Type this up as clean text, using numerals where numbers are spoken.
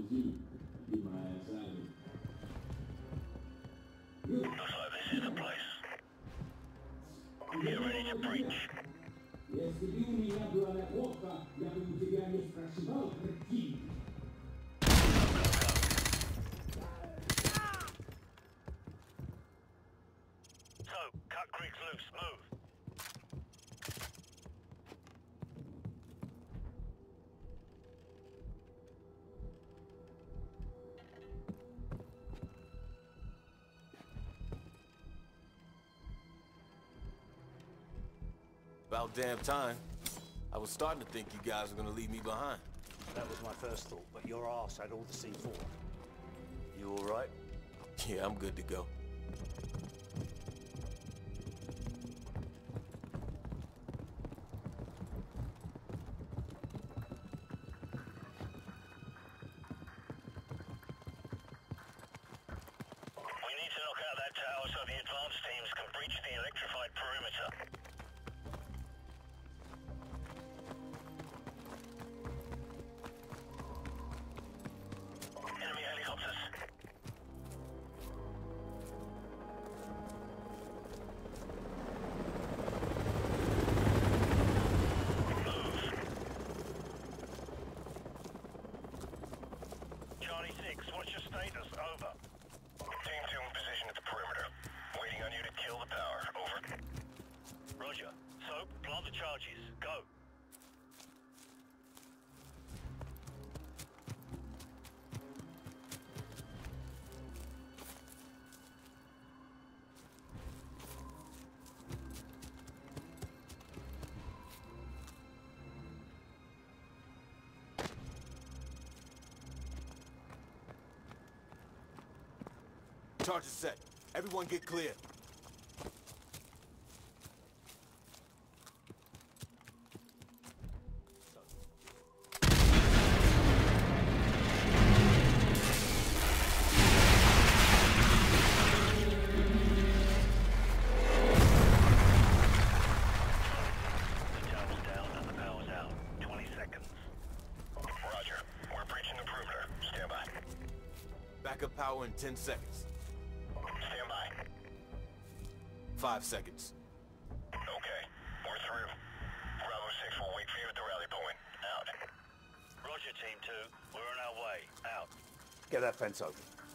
Looks like this is the place. Get ready to breach. So, cut Griggs loose, move. About damn time. I was starting to think you guys were gonna leave me behind. That was my first thought, but your ass had all the C4. You all right? Yeah, I'm good to go. We need to knock out that tower so the advanced teams can breach the electrified perimeter. Enemy helicopters. Move. Charlie 6, what's your status? Over. Team 2 in position at the perimeter. Waiting on you to kill the power. Over. Roger. So, plant the charges. Go. Charges set. Everyone get clear. The tower's down and the power's out. 20 seconds. Roger. We're breaching the perimeter. Stand by. Backup power in 10 seconds. Stand by. 5 seconds. Okay. We're through. Bravo 6 will wait for you at the rally point. Out. Roger, Team 2. We're on our way. Out. Get that fence open.